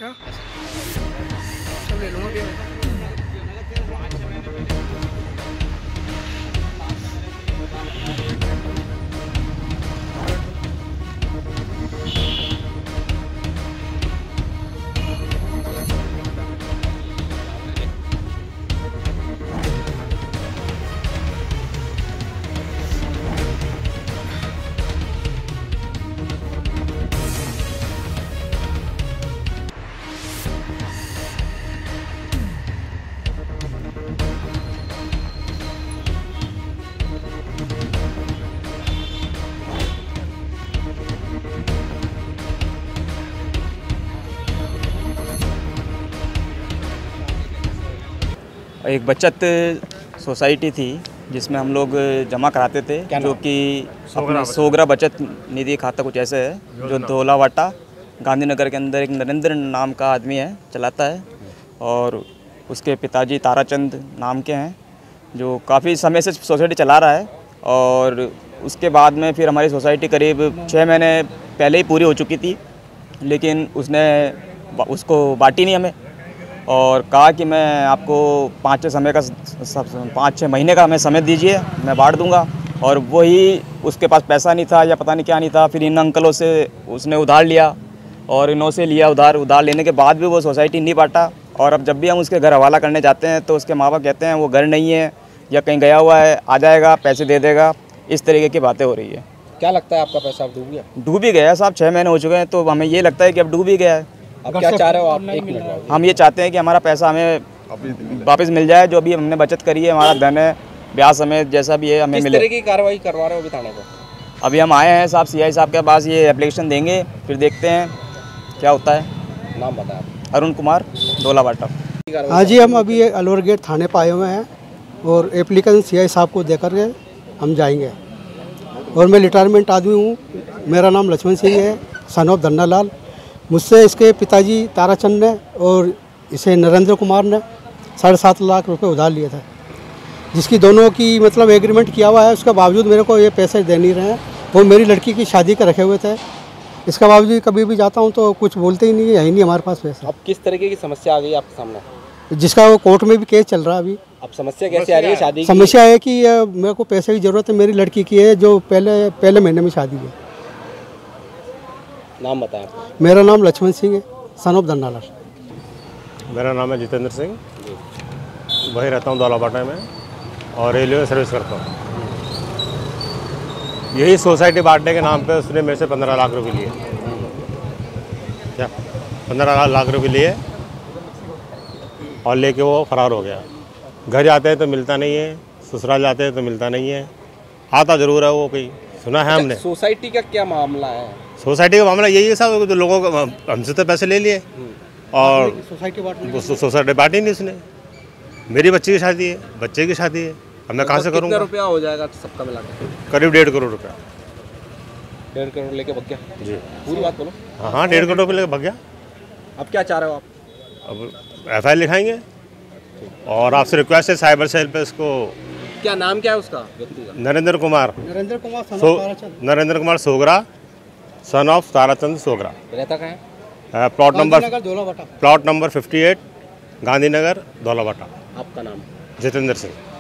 अच्छा सब ले लूँगा भैया। एक बचत सोसाइटी थी जिसमें हम लोग जमा कराते थे, जो कि अपने सोगरा बचत निधि खाता कुछ ऐसे है, जो धोलावाटा गांधीनगर के अंदर एक नरेंद्र नाम का आदमी है चलाता है, और उसके पिताजी ताराचंद नाम के हैं जो काफ़ी समय से सोसाइटी चला रहा है। और उसके बाद में फिर हमारी सोसाइटी करीब 6 महीने पहले ही पूरी हो चुकी थी, लेकिन उसने उसको बांटी नहीं हमें और कहा कि मैं आपको 5-6 महीने का हमें समय दीजिए, मैं बांट दूंगा। और वही उसके पास पैसा नहीं था या पता नहीं क्या नहीं था, फिर इन अंकलों से उसने उधार लिया और इनों से लिया उधार लेने के बाद भी वो सोसाइटी नहीं बांटा। और अब जब भी हम उसके घर हवाला करने जाते हैं तो उसके माँ बाप कहते हैं वो घर नहीं है या कहीं गया हुआ है, आ जाएगा पैसे दे देगा, इस तरीके की बातें हो रही है। क्या लगता है आपका पैसा अब डूब गया? डूब ही गया साहब, 6 महीने हो चुके हैं, तो हमें ये लगता है कि अब डूब ही गया है। अब क्या चाह रहे हो आप? एक मिनट, हम ये चाहते हैं कि हमारा पैसा हमें वापस मिल जाए, जो भी हमने बचत करी है, हमारा धन है, ब्याज समेत जैसा भी है हमें मिले। किस तरह की कार्रवाई करवा रहे हो अभी थाने को? अभी हम आए हैं साहब, सीआई साहब के पास ये एप्लीकेशन देंगे, फिर देखते हैं क्या होता है। नाम बताएं। अरुण कुमार, धोलावाटा। हाँ जी, हम अभी अलवर गेट थाने पर आए हुए हैं और एप्लीकेशन सीआई साहब को देकर के हम जाएंगे। और मैं रिटायरमेंट आदमी हूँ, मेरा नाम लक्ष्मण सिंह है, सन ऑफ धन्नालाल। मुझसे इसके पिताजी ताराचंद ने और इसे नरेंद्र कुमार ने 7.5 लाख रुपए उधार लिए थे, जिसकी दोनों की मतलब एग्रीमेंट किया हुआ है। उसके बावजूद मेरे को ये पैसे दे नहीं रहे हैं। वो मेरी लड़की की शादी के रखे हुए थे, इसके बावजूद कभी भी जाता हूँ तो कुछ बोलते ही नहीं है, नहीं हमारे पास पैसा। अब किस तरीके की समस्या आ गई आपके सामने? जिसका वो कोर्ट में भी केस चल रहा है अभी। अब समस्या कैसे आ रही है? शादी समस्या है कि मेरे को पैसे की ज़रूरत है, मेरी लड़की की है जो पहले महीने में शादी है। नाम बताएं। मेरा नाम लक्ष्मण सिंह है, सन ऑफ धन्नालाल। मेरा नाम है जितेंद्र सिंह, वहीं रहता हूँ धौलावाटा में और रेलवे में सर्विस करता हूँ। यही सोसाइटी बांटने के नाम पे उसने मेरे से 15 लाख रुपए लिए। क्या 15 लाख रुपए लिए और लेके वो फरार हो गया। घर जाते हैं तो मिलता नहीं है, ससुराल जाते हैं तो मिलता नहीं है, आता ज़रूर है वो कहीं, सुना है हमने। सोसाइटी का क्या मामला है? सोसाइटी का मामला यही है साहब, जो लोगों को हमसे तो पैसे ले लिए और सोसाइटी बांटी नहीं उसने। मेरी बच्ची की शादी है, बच्चे की शादी है, अब मैं कहाँ से करूँगा? कितना रुपया हो जाएगा सबका मिलाकर? करीब 1.5 करोड़ रुपया। 1.5 करोड़ लेके भाग गया? जी, पूरी बात बोलो। हाँ 1.5 करोड़ रुपये लेके भाग गया। अब क्या चाह रहे हो आप? अब FIR लिखाएंगे और आपसे रिक्वेस्ट है साइबर सेल पे इसको। क्या नाम क्या है उसका व्यक्ति का? Narendra Kumar Sogra, son of Tarachand Sogra. रहता कहाँ है? Plot number 58 Gandhinagar Dhaulawata. आपका नाम? जितेंद्र सिंह।